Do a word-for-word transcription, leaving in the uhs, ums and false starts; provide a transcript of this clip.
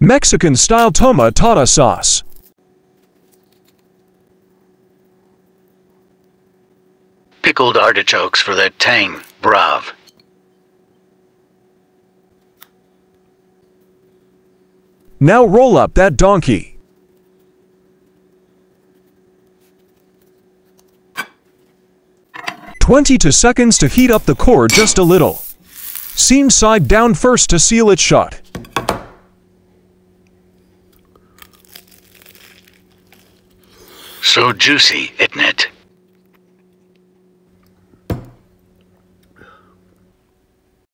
Mexican-style tomatada sauce. Pickled artichokes for that tang, brav. Now roll up that donkey. twenty seconds to heat up the core just a little. Seam side down first to seal it shut. So juicy, isn't it?